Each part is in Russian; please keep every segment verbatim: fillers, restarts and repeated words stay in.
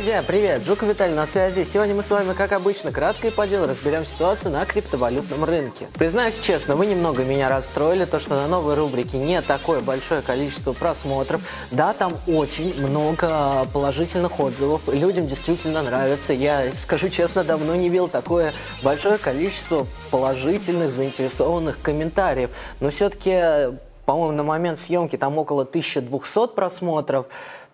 Друзья, привет! Жуков Виталий на связи. Сегодня мы с вами, как обычно, кратко и по делу разберем ситуацию на криптовалютном рынке. Признаюсь честно, вы немного меня расстроили, то что на новой рубрике не такое большое количество просмотров. Да, там очень много положительных отзывов, людям действительно нравится. Я, скажу честно, давно не видел такое большое количество положительных, заинтересованных комментариев. Но все-таки, по-моему, на момент съемки там около тысячи двухсот просмотров.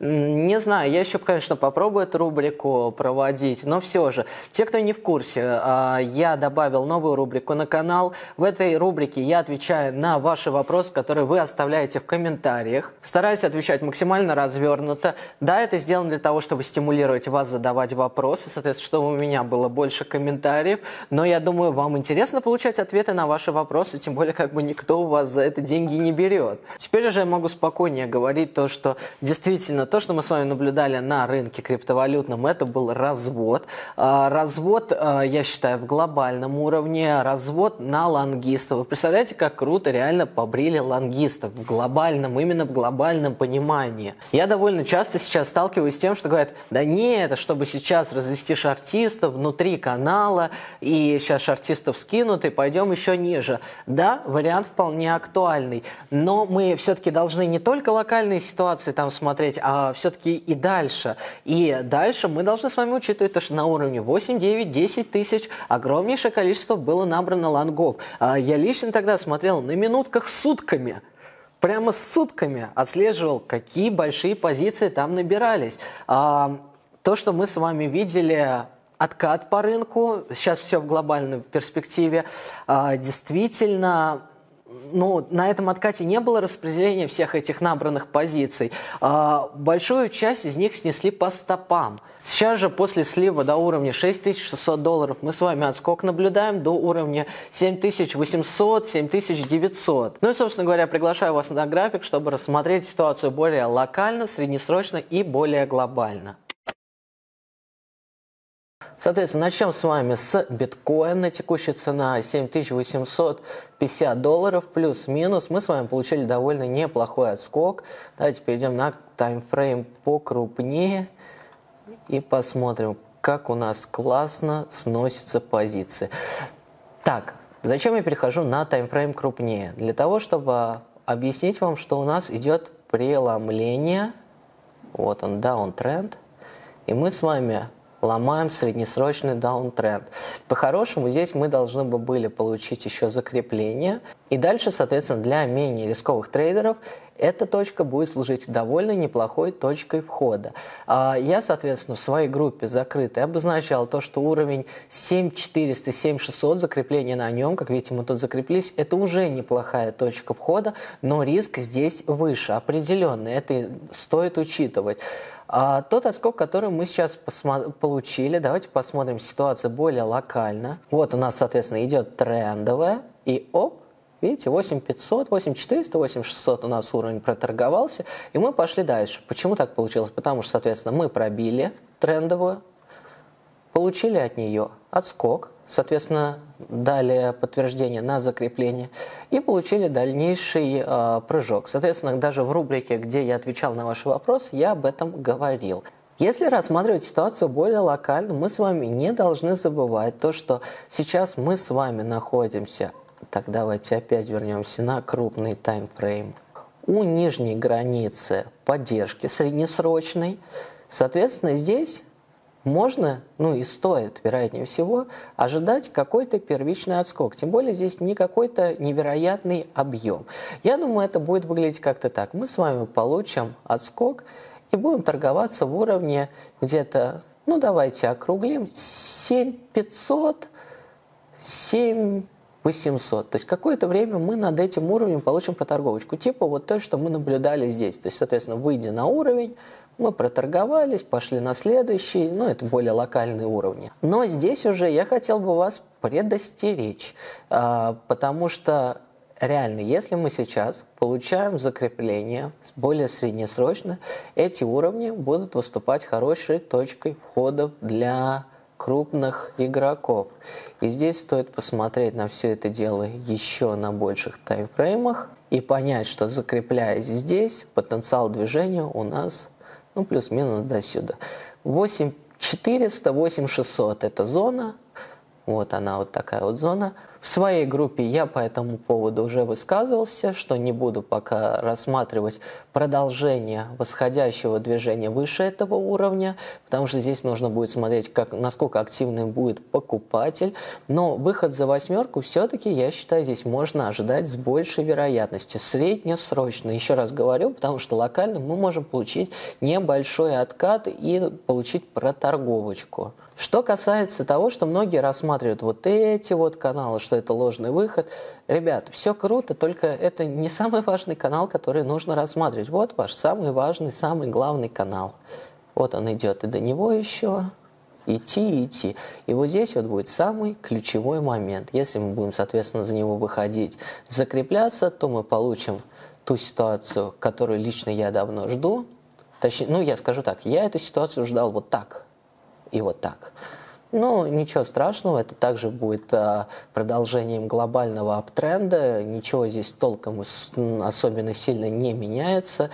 Не знаю, я еще, конечно, попробую эту рубрику проводить, но все же, те, кто не в курсе, я добавил новую рубрику на канал. В этой рубрике я отвечаю на ваши вопросы, которые вы оставляете в комментариях. Стараюсь отвечать максимально развернуто. Да, это сделано для того, чтобы стимулировать вас задавать вопросы, соответственно, чтобы у меня было больше комментариев. Но я думаю, вам интересно получать ответы на ваши вопросы, тем более, как бы никто у вас за это деньги не берет. Теперь уже я могу спокойнее говорить то, что действительно то, что мы с вами наблюдали на рынке криптовалютном, это был развод. Развод, я считаю, в глобальном уровне, развод на лонгистов. Вы представляете, как круто реально побрили лонгистов в глобальном, именно в глобальном понимании. Я довольно часто сейчас сталкиваюсь с тем, что говорят, да не, это чтобы сейчас развести шортистов внутри канала, и сейчас шортистов скинут, и пойдем еще ниже. Да, вариант вполне актуальный, но мы все-таки должны не только локальные ситуации там смотреть, а все-таки и дальше. И дальше мы должны с вами учитывать то, что на уровне восемь, девять, десять тысяч огромнейшее количество было набрано лонгов. Я лично тогда смотрел на минутках сутками. Прямо сутками отслеживал, какие большие позиции там набирались. То, что мы с вами видели... Откат по рынку, сейчас все в глобальной перспективе, действительно, ну, на этом откате не было распределения всех этих набранных позиций. Большую часть из них снесли по стопам. Сейчас же после слива до уровня шесть тысяч шестьсот долларов мы с вами отскок наблюдаем до уровня семь тысяч восемьсот — семь тысяч девятьсот. Ну и, собственно говоря, приглашаю вас на график, чтобы рассмотреть ситуацию более локально, среднесрочно и более глобально. Соответственно, начнем с вами с биткоина. Текущая цена семь тысяч восемьсот пятьдесят долларов, плюс-минус. Мы с вами получили довольно неплохой отскок. Давайте перейдем на таймфрейм покрупнее и посмотрим, как у нас классно сносятся позиции. Так, зачем я перехожу на таймфрейм крупнее? Для того, чтобы объяснить вам, что у нас идет преломление. Вот он, даунтренд. И мы с вами... ломаем среднесрочный даунтренд. По-хорошему, здесь мы должны бы были получить еще закрепление. И дальше, соответственно, для менее рисковых трейдеров эта точка будет служить довольно неплохой точкой входа. Я, соответственно, в своей группе закрытой обозначал то, что уровень семь четыреста — семь шестьсот, закрепление на нем, как видите, мы тут закрепились, это уже неплохая точка входа, но риск здесь выше, определенный, это стоит учитывать. А тот отскок, который мы сейчас получили, давайте посмотрим ситуацию более локально. Вот у нас, соответственно, идет трендовая, и оп, видите, восемь пятьсот, восемь четыреста, восемь шестьсот у нас уровень проторговался, и мы пошли дальше. Почему так получилось? Потому что, соответственно, мы пробили трендовую, получили от нее отскок, соответственно, дали подтверждение на закрепление и получили дальнейший э, прыжок. Соответственно, даже в рубрике, где я отвечал на ваши вопросы, я об этом говорил. Если рассматривать ситуацию более локально, мы с вами не должны забывать то, что сейчас мы с вами находимся... Так, давайте опять вернемся на крупный таймфрейм. У нижней границы поддержки среднесрочной. Соответственно, здесь... можно, ну и стоит, вероятнее всего, ожидать какой-то первичный отскок. Тем более здесь не какой-то невероятный объем. Я думаю, это будет выглядеть как-то так. Мы с вами получим отскок и будем торговаться в уровне где-то, ну давайте округлим, семь пятьсот, семь восемьсот. То есть какое-то время мы над этим уровнем получим проторговочку. Типа вот то, что мы наблюдали здесь. То есть, соответственно, выйдя на уровень, мы проторговались, пошли на следующий, ну, это более локальные уровни. Но здесь уже я хотел бы вас предостеречь, потому что реально, если мы сейчас получаем закрепление более среднесрочно, эти уровни будут выступать хорошей точкой входа для крупных игроков. И здесь стоит посмотреть на все это дело еще на больших таймфреймах и понять, что закрепляясь здесь, потенциал движения у нас... ну, плюс-минус до сюда. восемь четыреста, восемь шестьсот это зона. Вот она, вот такая вот зона. В своей группе я по этому поводу уже высказывался, что не буду пока рассматривать продолжение восходящего движения выше этого уровня, потому что здесь нужно будет смотреть, как, насколько активным будет покупатель. Но выход за восьмерку все-таки, я считаю, здесь можно ожидать с большей вероятностью. Среднесрочно, еще раз говорю, потому что локально мы можем получить небольшой откат и получить проторговочку. Что касается того, что многие рассматривают вот эти вот каналы, что это ложный выход. Ребят, все круто, только это не самый важный канал, который нужно рассматривать. Вот ваш самый важный, самый главный канал. Вот он идет, и до него еще идти, идти. И вот здесь вот будет самый ключевой момент. Если мы будем, соответственно, за него выходить, закрепляться, то мы получим ту ситуацию, которую лично я давно жду. Точнее, ну, я скажу так, я эту ситуацию ждал вот так. И вот так. Ну, ничего страшного, это также будет а, продолжением глобального аптренда, ничего здесь толком особенно сильно не меняется.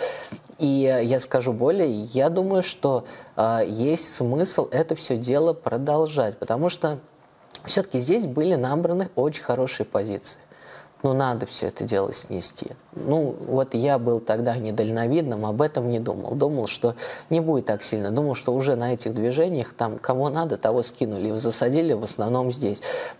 И а, я скажу более, я думаю, что а, есть смысл это все дело продолжать, потому что все-таки здесь были набраны очень хорошие позиции. Ну, надо все это дело снести. Ну, вот я был тогда недальновидным, об этом не думал. Думал, что не будет так сильно. Думал, что уже на этих движениях, там, кого надо, того скинули. И засадили в основном здесь.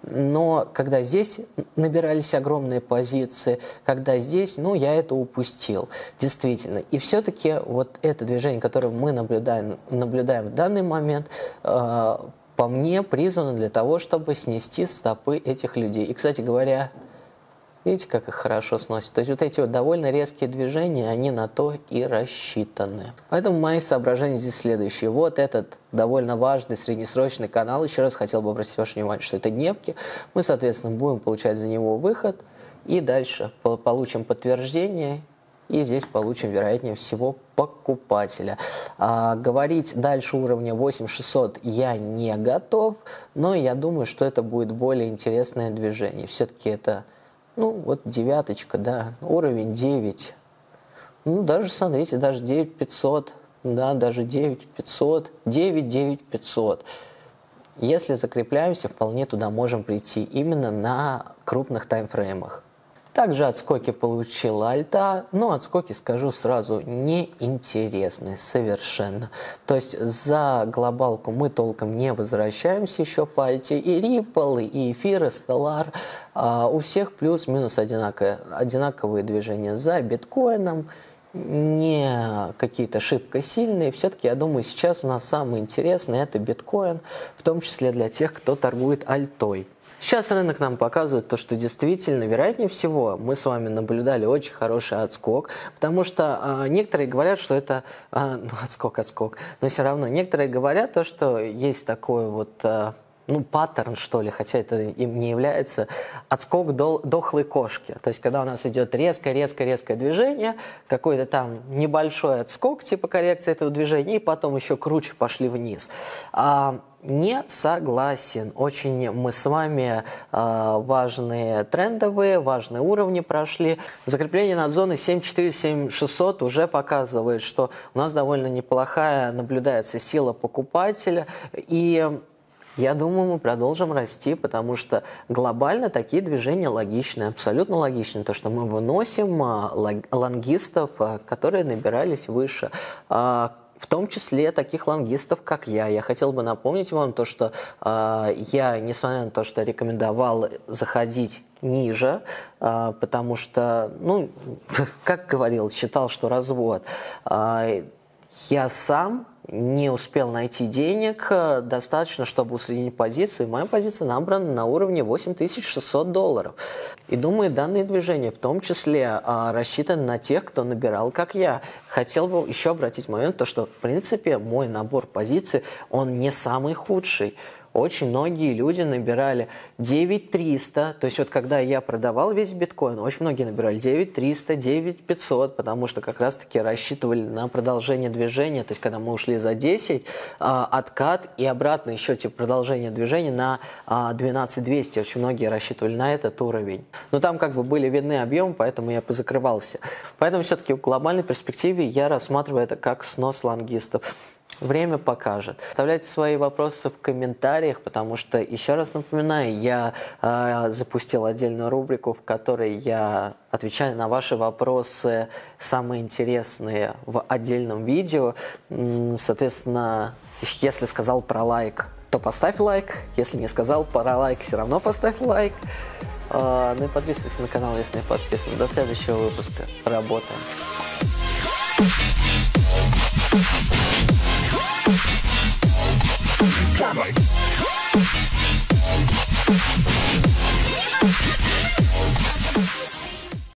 Но когда здесь набирались огромные позиции, когда здесь, ну, я это упустил. Действительно. И все-таки вот это движение, которое мы наблюдаем, наблюдаем в данный момент, э, по мне, призвано для того, чтобы снести стопы этих людей. И, кстати говоря, видите, как их хорошо сносит? То есть вот эти вот довольно резкие движения, они на то и рассчитаны. Поэтому мои соображения здесь следующие. Вот этот довольно важный среднесрочный канал. Еще раз хотел бы обратить ваше внимание, что это дневки. Мы, соответственно, будем получать за него выход. И дальше получим подтверждение. И здесь получим, вероятнее всего, покупателя. А, говорить дальше уровня восемь шестьсот я не готов. Но я думаю, что это будет более интересное движение. Все-таки это... Ну, вот девяточка, да, уровень девять. Ну, даже, смотрите, даже девять пятьсот, да, даже девять пятьсот, девять девять пятьсот. Если закрепляемся, вполне туда можем прийти именно на крупных таймфреймах. Также отскоки получила альта, но отскоки, скажу сразу, неинтересные совершенно. То есть за глобалку мы толком не возвращаемся еще по альте. И Ripple, и эфир, и Stellar, а у всех плюс-минус одинаковые, одинаковые движения. За биткоином не какие-то шибко сильные. Все-таки, я думаю, сейчас у нас самое интересное это биткоин, в том числе для тех, кто торгует альтой. Сейчас рынок нам показывает то, что действительно, вероятнее всего, мы с вами наблюдали очень хороший отскок, потому что а, некоторые говорят, что это а, ну, отскок, отскок, но все равно некоторые говорят то, что есть такой вот а, ну, паттерн, что ли, хотя это им не является, отскок до, дохлой кошки. То есть, когда у нас идет резкое-резкое-резкое движение, какой-то там небольшой отскок, типа коррекции этого движения, и потом еще круче пошли вниз. А, Не согласен. Очень мы с вами э, важные трендовые, важные уровни прошли. Закрепление над зоной семь четыре семь шестьсот уже показывает, что у нас довольно неплохая наблюдается сила покупателя. И я думаю, мы продолжим расти, потому что глобально такие движения логичны, абсолютно логичны. То, что мы выносим э, лонгистов, э, которые набирались выше. Э, В том числе таких лонгистов, как я. Я хотел бы напомнить вам то, что э, я, несмотря на то, что рекомендовал заходить ниже, э, потому что, ну, как говорил, считал, что развод. Э, я сам не успел найти денег достаточно, чтобы усреднить позицию. Моя позиция набрана на уровне восемь тысяч шестьсот долларов. И думаю, данные движения в том числе а, рассчитаны на тех, кто набирал, как я. Хотел бы еще обратить момент, то, что в принципе мой набор позиций, он не самый худший. очень многие люди набирали девять триста, то есть вот когда я продавал весь биткоин, очень многие набирали девять триста, девять пятьсот, потому что как раз-таки рассчитывали на продолжение движения, то есть когда мы ушли за десять, откат и обратно еще типа продолжение движения на двенадцать двести, очень многие рассчитывали на этот уровень. Но там как бы были видны объемы, поэтому я позакрывался. Поэтому все-таки в глобальной перспективе я рассматриваю это как снос лонгистов. Время покажет. Оставляйте свои вопросы в комментариях, потому что, еще раз напоминаю, я э, запустил отдельную рубрику, в которой я отвечаю на ваши вопросы, самые интересные, в отдельном видео. Соответственно, если сказал про лайк, то поставь лайк. Если не сказал про лайк, все равно поставь лайк. Э, ну и подписывайся на канал, если не подписан. До следующего выпуска. Работаем.